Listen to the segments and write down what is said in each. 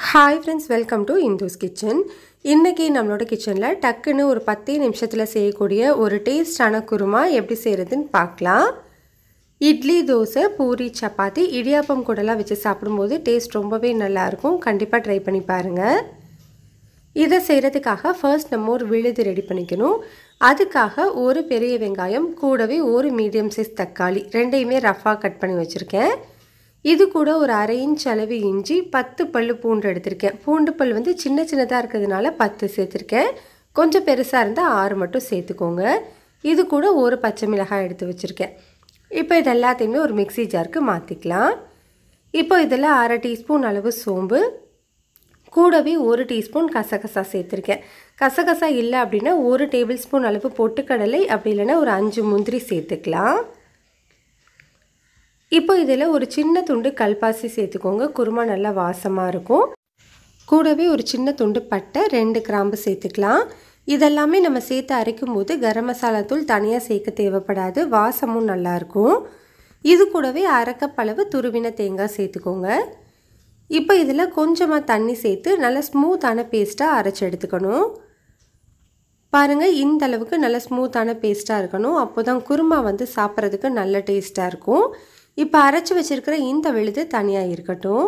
Hi friends, welcome to Indu's Kitchen. இன்னைக்கு நம்மளோட கிச்சன்ல டக்குன்னு ஒரு 10 நிமிஷத்துல செய்யக்கூடிய ஒரு டேஸ்டான குருமா எப்படி செய்யறதுன்னு பார்க்கலாம். இட்லி, தோசை, பூரி, சப்பாத்தி, இடியாப்பம் கூடலாம் வச்சு சாப்பிடும்போது டேஸ்ட் ரொம்பவே நல்லா இருக்கும். கண்டிப்பா ட்ரை பண்ணி பாருங்க. இத செய்யறதுக்காக ஃபர்ஸ்ட் நம்ம ஒரு விழுது ரெடி பண்ணிக்கணும். அதுக்காக ஒரு பெரிய வெங்காயம் கூடவே ஒரு மீடியம் சைஸ் தக்காளி ரெண்டையுமே ரஃபா கட் பண்ணி வச்சிருக்கேன். இது கூட ஒரு 1/2 இன்ச் அளவு இஞ்சி 10 பல்லு பூண்டு எடுத்திருக்கேன். பூண்டு பல் வந்து சின்ன சின்னதாக இருக்கிறதுனால 10 சேர்த்துருக்கேன். கொஞ்சம் பெருசாக இருந்தால் 6 மட்டும் சேர்த்துக்கோங்க. இது கூட ஒரு பச்சை மிளகாய் எடுத்து வச்சுருக்கேன். இப்போ இது எல்லாத்தையுமே ஒரு மிக்ஸி ஜாருக்கு மாற்றிக்கலாம். இப்போ இதில் 1/2 டீஸ்பூன் அளவு சோம்பு கூடவே 1 டீஸ்பூன் கசகசா சேர்த்துருக்கேன். கசகசா இல்லை அப்படின்னா 1 டேபிள் ஸ்பூன் அளவு பொட்டுக்கடலை, அப்படி இல்லைன்னா ஒரு 5 முந்திரி சேர்த்துக்கலாம். இப்போ இதில் ஒரு சின்ன துண்டு கல்பாசி சேர்த்துக்கோங்க. குருமா நல்லா வாசமாக இருக்கும். கூடவே ஒரு சின்ன துண்டு பட்டை, 2 கிராம்பு சேர்த்துக்கலாம். இதெல்லாமே நம்ம சேர்த்து அரைக்கும் போது கரம் மசாலா தூள் தனியாக சேர்க்க தேவைப்படாது. வாசமும் நல்லாயிருக்கும். இது கூடவே 1/2 கப் அளவு துருவின தேங்காய் சேர்த்துக்கோங்க. இப்போ இதில் கொஞ்சமாக தண்ணி சேர்த்து நல்லா ஸ்மூத்தான பேஸ்ட்டாக அரைச்சி எடுத்துக்கணும். பாருங்கள், இந்த அளவுக்கு நல்ல ஸ்மூத்தான பேஸ்ட்டாக இருக்கணும். அப்போ தான் குருமா வந்து சாப்பிட்றதுக்கு நல்ல டேஸ்ட்டாக இருக்கும். இப்போ அரைச்சி வச்சுருக்கிற இந்த விழுது தனியாக இருக்கட்டும்.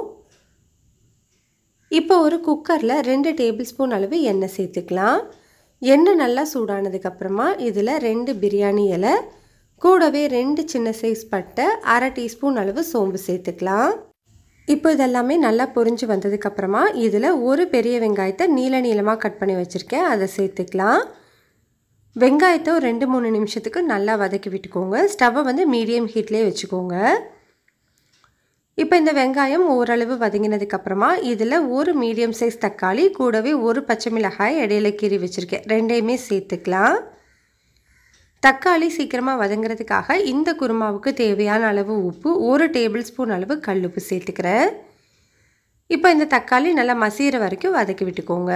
இப்போ ஒரு குக்கரில் 2 டேபிள் ஸ்பூன் அளவு எண்ணெய் சேர்த்துக்கலாம். எண்ணெய் நல்லா சூடானதுக்கப்புறமா இதில் 2 பிரியாணி இலை கூடவே 2 சின்ன சைஸ் பட்டை, 1/2 டீஸ்பூன் அளவு சோம்பு சேர்த்துக்கலாம். இப்போ இதெல்லாமே நல்லா பொரிஞ்சு வந்ததுக்கப்புறமா இதில் ஒரு பெரிய வெங்காயத்தை நீளமாக கட் பண்ணி வச்சுருக்கேன். அதை சேர்த்துக்கலாம். வெங்காயத்தை ஒரு 2-3 நிமிஷத்துக்கு நல்லா வதக்கி விட்டுக்கோங்க. ஸ்டவ்வை வந்து மீடியம் ஹீட்லேயே வச்சுக்கோங்க. இப்போ இந்த வெங்காயம் ஓரளவு வதங்கினதுக்கப்புறமா இதில் ஒரு மீடியம் சைஸ் தக்காளி கூடவே ஒரு பச்சை மிளகாய் இடையில கீறி வச்சுருக்கேன். ரெண்டையுமே சேர்த்துக்கலாம். தக்காளி சீக்கிரமாக வதங்கிறதுக்காக இந்த குருமாவுக்கு தேவையான அளவு உப்பு, 1 டேபிள் ஸ்பூன் அளவு கல்லுப்பு சேர்த்துக்கிறேன். இப்போ இந்த தக்காளி நல்லா மசிகிற வரைக்கும் வதக்கி விட்டுக்கோங்க.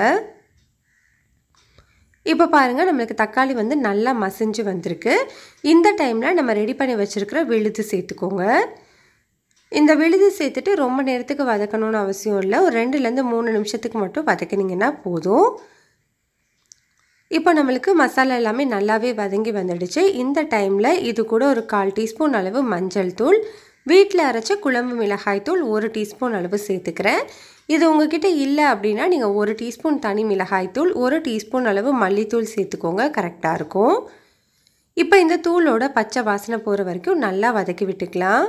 இப்போ பாருங்கள், நம்மளுக்கு தக்காளி வந்து நல்லா மசிஞ்சு வந்திருக்கு. இந்த டைமில் நம்ம ரெடி பண்ணி வச்சுருக்கிற விழுது சேர்த்துக்கோங்க. இந்த விழுது சேர்த்துட்டு ரொம்ப நேரத்துக்கு வதக்கணும்னு அவசியம் இல்லை. ஒரு 2-3 நிமிஷத்துக்கு மட்டும் வதக்கினீங்கன்னா போதும். இப்போ நம்மளுக்கு மசாலா எல்லாமே நல்லாவே வதங்கி வந்துடுச்சு. இந்த டைமில் இது கூட ஒரு 1/4 டீஸ்பூன் அளவு மஞ்சள் தூள், வீட்டில் அரைச்ச குழம்பு மிளகாய் தூள் 1 டீஸ்பூன் அளவு சேர்த்துக்கிறேன். இது உங்ககிட்ட இல்லை அப்படின்னா நீங்கள் 1 டீஸ்பூன் தனி மிளகாய் தூள், 1 டீஸ்பூன் அளவு மல்லித்தூள் சேர்த்துக்கோங்க. கரெக்டாக இருக்கும். இப்போ இந்த தூளோட பச்சை வாசனை போகிற வரைக்கும் நல்லா வதக்கி விட்டுக்கலாம்.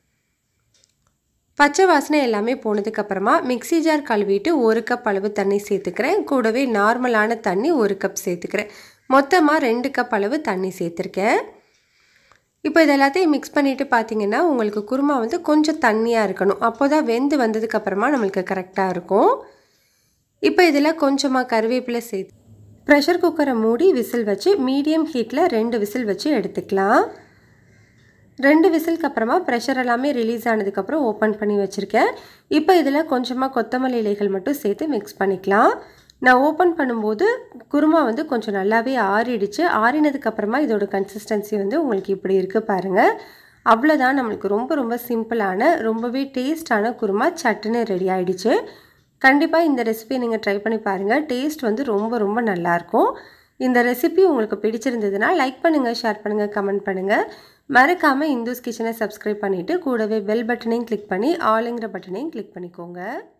பச்சை வாசனை எல்லாமே போனதுக்கப்புறமா மிக்ஸி ஜார் கழுவிட்டு 1 கப் அளவு தண்ணி சேர்த்துக்கிறேன். கூடவே நார்மலான தண்ணி 1 கப் சேர்த்துக்கிறேன். மொத்தமாக 2 கப் அளவு தண்ணி சேர்த்துருக்கேன். இப்போ இது எல்லாத்தையும் மிக்ஸ் பண்ணிவிட்டு பார்த்தீங்கன்னா உங்களுக்கு குருமா வந்து கொஞ்சம் தண்ணியாக இருக்கணும். அப்போ தான் வெந்து வந்ததுக்கப்புறமா நம்மளுக்கு கரெக்டாக இருக்கும். இப்போ இதில் கொஞ்சமாக கருவேப்பிலை சேர்த்து ப்ரெஷர் குக்கரை மூடி விசில் வச்சு மீடியம் ஹீட்டில் 2 விசில் வச்சு எடுத்துக்கலாம். 2 விசிலுக்கு அப்புறமா ப்ரெஷர் எல்லாமே ரிலீஸ் ஆனதுக்கப்புறம் ஓப்பன் பண்ணி வச்சுருக்கேன். இப்போ இதில் கொஞ்சமாக கொத்தமல்லி இலைகள் மட்டும் சேர்த்து மிக்ஸ் பண்ணிக்கலாம். நான் ஓப்பன் பண்ணும்போது குருமா வந்து கொஞ்சம் நல்லாவே ஆறிடுச்சு. ஆறினதுக்கப்புறமா இதோட கன்சிஸ்டன்சி வந்து உங்களுக்கு இப்படி இருக்குது பாருங்கள். அவ்வளோதான், நம்மளுக்கு ரொம்ப சிம்பிளான ரொம்பவே டேஸ்டான குருமா சட்டுன்னு ரெடி ஆகிடுச்சு. கண்டிப்பாக இந்த ரெசிபி நீங்கள் ட்ரை பண்ணி பாருங்கள். டேஸ்ட் வந்து ரொம்ப நல்லாயிருக்கும். இந்த ரெசிபி உங்களுக்கு பிடிச்சிருந்ததுன்னா லைக் பண்ணுங்கள், ஷேர் பண்ணுங்கள், கமெண்ட் பண்ணுங்கள். மறக்காமல் இந்துஸ் கிச்சனை சப்ஸ்கிரைப் பண்ணிவிட்டு கூடவே பெல் பட்டனையும் கிளிக் பண்ணி ஆளுங்கிற பட்டனையும் கிளிக் பண்ணிக்கோங்க.